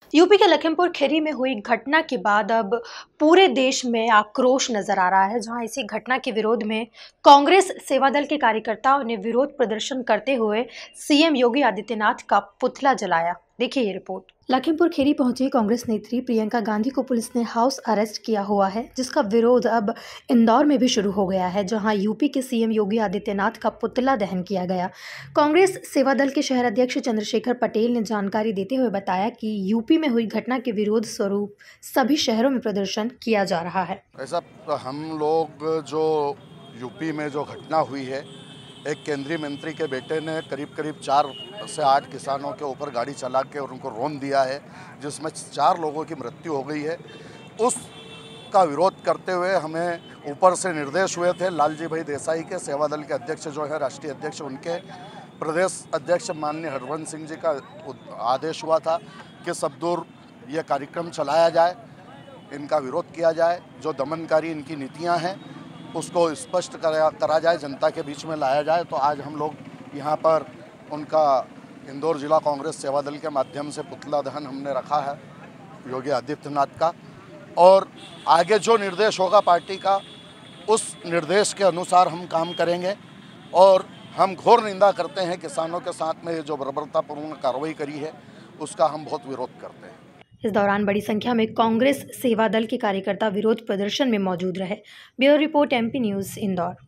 UP के लखीमपुर खीरी में हुई घटना के बाद अब पूरे देश में आक्रोश नजर आ रहा है, जहां इसी घटना के विरोध में कांग्रेस सेवादल के कार्यकर्ताओं ने विरोध प्रदर्शन करते हुए सीएम योगी आदित्यनाथ का पुतला जलाया। देखिए ये रिपोर्ट। लखीमपुर खीरी पहुंची कांग्रेस नेत्री प्रियंका गांधी को पुलिस ने हाउस अरेस्ट किया हुआ है, जिसका विरोध अब इंदौर में भी शुरू हो गया है, जहां यूपी के सीएम योगी आदित्यनाथ का पुतला दहन किया गया। कांग्रेस सेवादल के शहर अध्यक्ष चंद्रशेखर पटेल ने जानकारी देते हुए बताया कि यूपी में हुई घटना के विरोध स्वरूप सभी शहरों में प्रदर्शन किया जा रहा है। ऐसा हम लोग जो यूपी में जो घटना हुई है, एक केंद्रीय मंत्री के बेटे ने करीब 4 से 8 किसानों के ऊपर गाड़ी चला के और उनको रौंद दिया है, जिसमें 4 लोगों की मृत्यु हो गई है। उसका विरोध करते हुए हमें ऊपर से निर्देश हुए थे लालजी भाई देसाई के, सेवादल के अध्यक्ष जो है राष्ट्रीय अध्यक्ष, उनके प्रदेश अध्यक्ष माननीय हरवंश सिंह जी का आदेश हुआ था कि सब दूर ये कार्यक्रम चलाया जाए, इनका विरोध किया जाए, जो दमनकारी इनकी नीतियां हैं उसको स्पष्ट करा जाए, जनता के बीच में लाया जाए। तो आज हम लोग यहाँ पर उनका इंदौर जिला कांग्रेस सेवादल के माध्यम से पुतला दहन हमने रखा है योगी आदित्यनाथ का, और आगे जो निर्देश होगा पार्टी का उस निर्देश के अनुसार हम काम करेंगे। और हम घोर निंदा करते हैं किसानों के साथ में जो बर्बरतापूर्ण कार्रवाई करी है उसका हम बहुत विरोध करते हैं। इस दौरान बड़ी संख्या में कांग्रेस सेवादल के कार्यकर्ता विरोध प्रदर्शन में मौजूद रहे। Bureau report, MP news, Indore.